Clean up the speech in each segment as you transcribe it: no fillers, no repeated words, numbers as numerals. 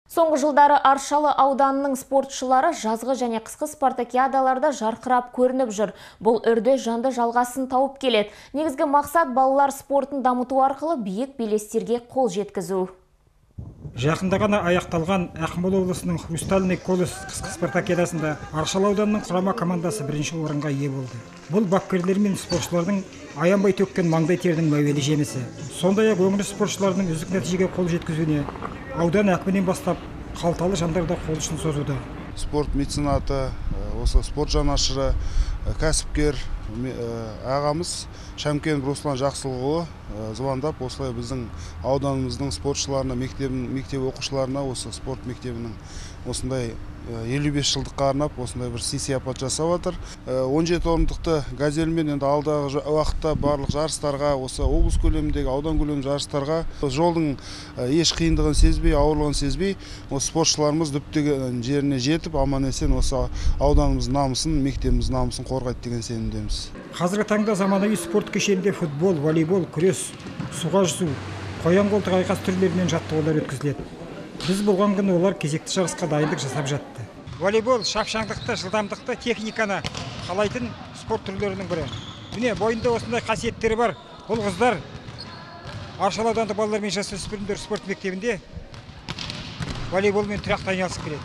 Соңғы жылдары Аршалы ауданының спортшылары жазғы және қысқы спартакиадаларда жарқырап көрініп жүр. Бұл үрді жанды жалғасын тауып келеді. Негізгі мақсат балалар спортын дамыту арқылы биік белестерге қол жеткізу. Жақында ғана аяқталған Ақмола облысының Хрустальный колос қысқы спартакиадасында Аршалы ауданының құрама командасы бірінші орынға ие болды. Бұл бапкерлер мен спортшылардың аянбай төккен маңдай тердің мәуелі жемісі. Сондай-ақ өңір спортшыларының үздік нәтижеге қол жеткізуіне аудан әкімінен бастап қалталы жандар да қол ұшын созуда. Спорт меценаты, осы спорт жанашыры, кәсіпкер ағамыз Шәмкен Руслан Жақсылығы звондап, осылай біздің ауданымыздың спортшыларына, мектеп оқушыларына осы спорт мектебінің осындай 55 жылдыққа арнап осындай бір сый-сияпат жасап жатыр. 17 орындықты газельмен енді алдағы уақытта барлық жарыстарға, осы облыс көлеміндегі, аудан көлемі жарыстарға жолдың еш қиындығын сезбей, ауырлығын сезбей, осы спортшыларымыз діттеген жеріне жетіп, аман-есен осы ауданымыздың намысын, мектебіміздің намысын қорғайды деген сенімдеміз. Қазіргі таңда заманауи спорт кешенінде футбол, волейбол, күрес, суға жүзу, қоян-қолтық айқас түрлерінен жаттығулар өткізіледі. Біз болған күні олар кезекті жарысқа дайындық жасап жатты. Волейбол шапшаңдықты, жылдамдықты, техниканы қалайтын спорт түрлерінің бірі. Міне, бойында осындай қасиеттері бар. Бұл қыздар Аршалы аудандық балалар мен жасөспірімдер спорт мектебінде волейболмен тұрақты айналысып келеді.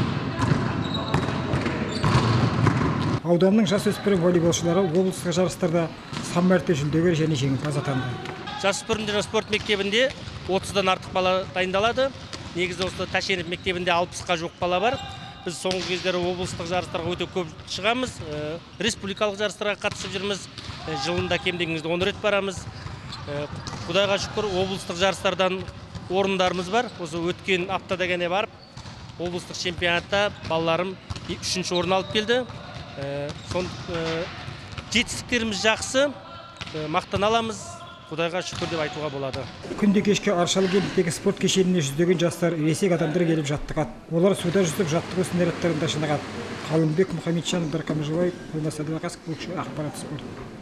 Ауданның жасөспірім волейболшылары облыстық жарыстарда сан мәрте жүлдегер және жеңімпаз атанды. Жасөспірімдер спорт мектебінде 30-дан артық бала дайындалады. Негізі осы Тәшенов мектебінде 60-қа жоқ бала бар. Біз соңғы кездері облыстық жарыстарға өте көп шығамыз. Республикалық жарыстарға қатысып жүрміз. Жылында кем дегенде 10 рет барамыз. Құдайға шүкір, облыстық жарыстардан орындарымыз бар. Осы өткен аптада ғана барып, облыстық чемпионатта балаларым 3-ші орын алып келді. Жетістіктеріміз жақсы, мақтан аламыз. Құдайға шүкір деп айтуға болады. Күнде кешке Аршалы кентіндегі спорт кешеніне жүздеген жастар, ересек адамдар келіп жаттығады. Олар суда жүзіп жаттығу снарядтарында шынығады. Қалымбек Мұхамеджан, Дархан Жылай, Алмас Сәдуақас, Ақпарат спорт.